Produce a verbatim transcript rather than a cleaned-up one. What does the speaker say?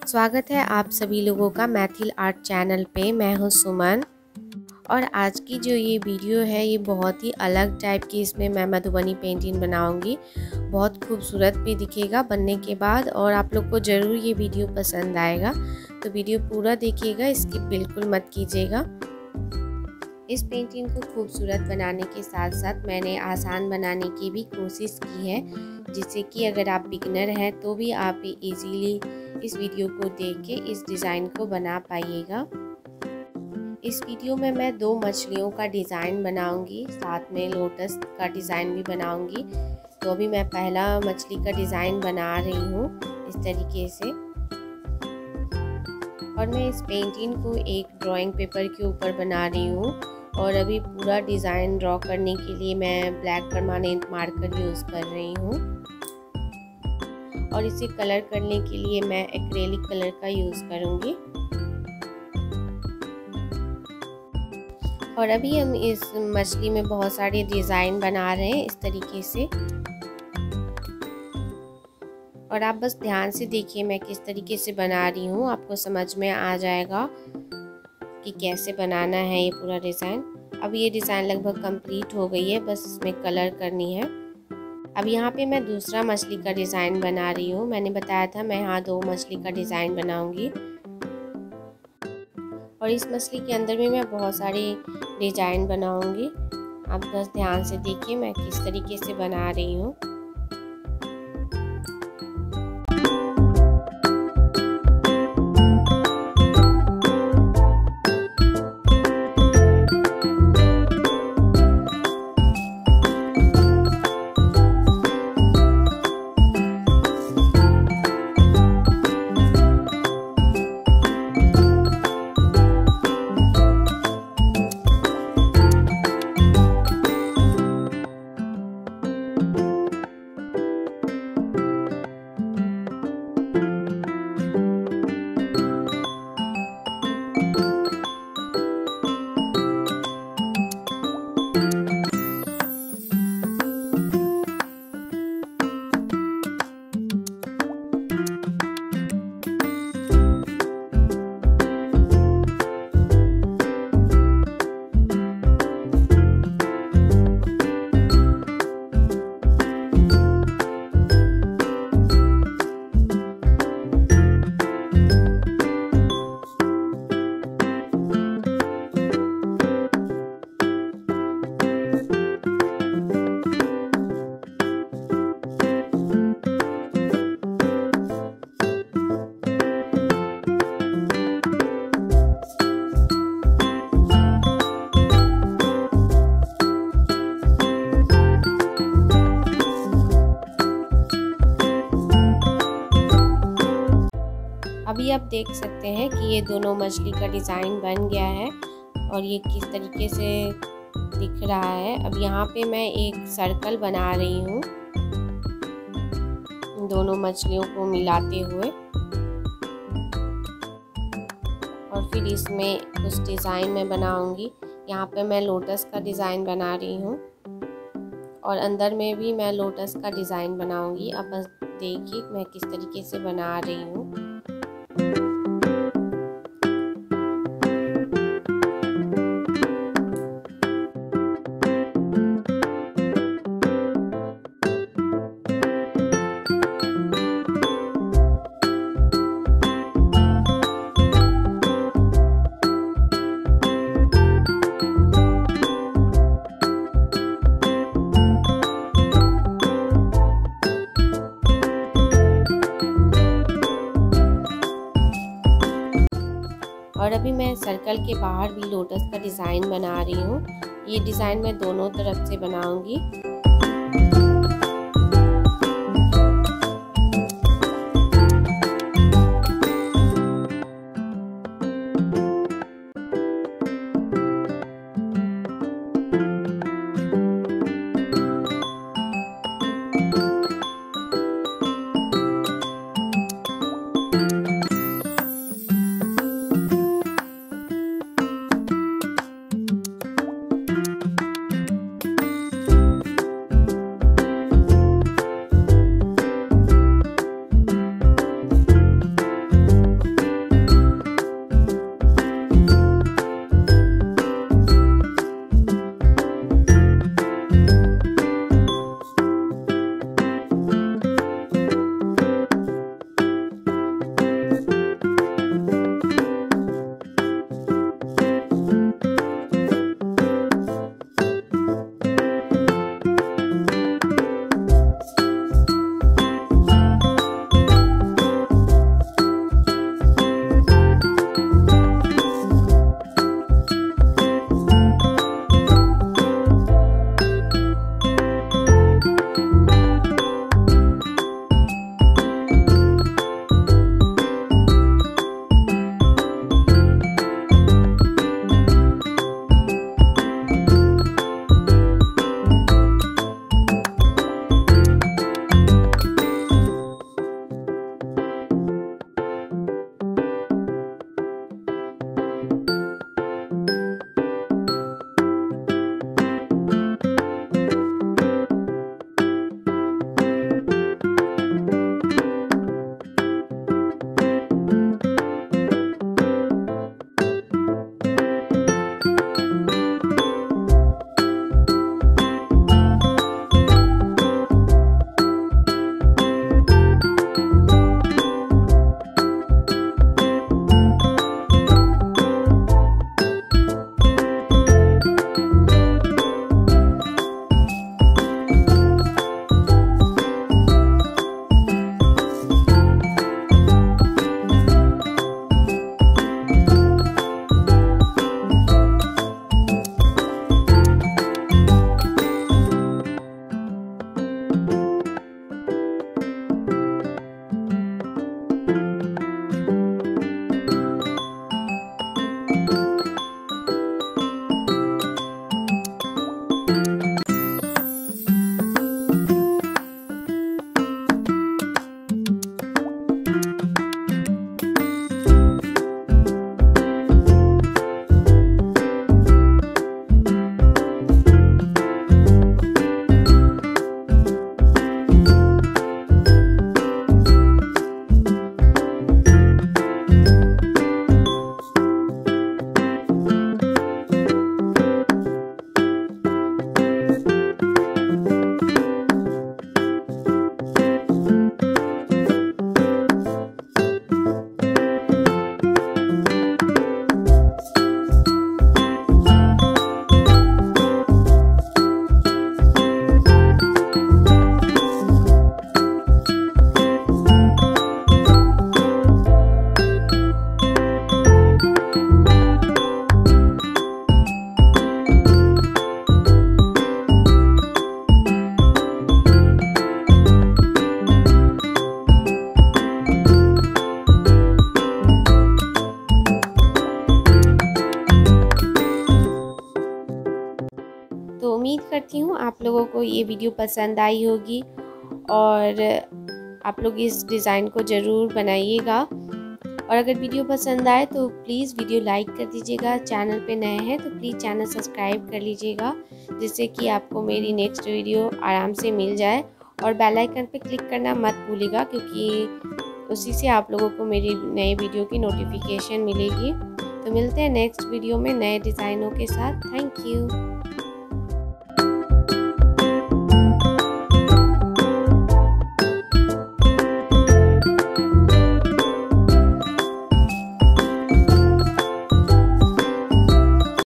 स्वागत है आप सभी लोगों का मैथिल आर्ट चैनल पे। मैं हूँ सुमन और आज की जो ये वीडियो है ये बहुत ही अलग टाइप की, इसमें मैं मधुबनी पेंटिंग बनाऊंगी। बहुत खूबसूरत भी दिखेगा बनने के बाद और आप लोग को ज़रूर ये वीडियो पसंद आएगा, तो वीडियो पूरा देखिएगा, स्किप बिल्कुल मत कीजिएगा। इस पेंटिंग को खूबसूरत बनाने के साथ साथ मैंने आसान बनाने की भी कोशिश की है, जिससे कि अगर आप बिगिनर हैं तो भी आप इजीली इस वीडियो को देख के इस डिज़ाइन को बना पाइएगा। इस वीडियो में मैं दो मछलियों का डिज़ाइन बनाऊंगी, साथ में लोटस का डिज़ाइन भी बनाऊंगी। तो अभी मैं पहला मछली का डिज़ाइन बना रही हूँ इस तरीके से, और मैं इस पेंटिंग को एक ड्राइंग पेपर के ऊपर बना रही हूँ। और अभी पूरा डिज़ाइन ड्रॉ करने के लिए मैं ब्लैक परमानेंट मार्कर यूज़ कर रही हूँ, और इसे कलर करने के लिए मैं एक्रेलिक कलर का यूज़ करूँगी। और अभी हम इस मछली में बहुत सारे डिज़ाइन बना रहे हैं इस तरीके से, और आप बस ध्यान से देखिए मैं किस तरीके से बना रही हूँ, आपको समझ में आ जाएगा कि कैसे बनाना है ये पूरा डिज़ाइन। अब ये डिज़ाइन लगभग कंप्लीट हो गई है, बस इसमें कलर करनी है। अब यहाँ पे मैं दूसरा मछली का डिज़ाइन बना रही हूँ। मैंने बताया था मैं यहाँ दो मछली का डिज़ाइन बनाऊंगी, और इस मछली के अंदर भी मैं बहुत सारे डिज़ाइन बनाऊंगी। आप बस ध्यान से देखिए मैं किस तरीके से बना रही हूँ। अभी आप देख सकते हैं कि ये दोनों मछली का डिज़ाइन बन गया है और ये किस तरीके से दिख रहा है। अब यहाँ पे मैं एक सर्कल बना रही हूँ दोनों मछलियों को मिलाते हुए, और फिर इसमें कुछ डिज़ाइन मैं बनाऊंगी। यहाँ पे मैं लोटस का डिज़ाइन बना रही हूँ और अंदर में भी मैं लोटस का डिज़ाइन बनाऊंगी। अब बस देखिए मैं किस तरीके से बना रही हूँ। और अभी मैं सर्कल के बाहर भी लोटस का डिज़ाइन बना रही हूँ। ये डिज़ाइन मैं दोनों तरफ से बनाऊंगी। करती हूँ आप लोगों को ये वीडियो पसंद आई होगी और आप लोग इस डिज़ाइन को ज़रूर बनाइएगा। और अगर वीडियो पसंद आए तो प्लीज़ वीडियो लाइक कर दीजिएगा। चैनल पे नए हैं तो प्लीज़ चैनल सब्सक्राइब कर लीजिएगा, जिससे कि आपको मेरी नेक्स्ट वीडियो आराम से मिल जाए। और बेल आइकन पे क्लिक करना मत भूलिएगा, क्योंकि उसी से आप लोगों को मेरी नए वीडियो की नोटिफिकेशन मिलेगी। तो मिलते हैं नेक्स्ट वीडियो में नए डिज़ाइनों के साथ। Thank you.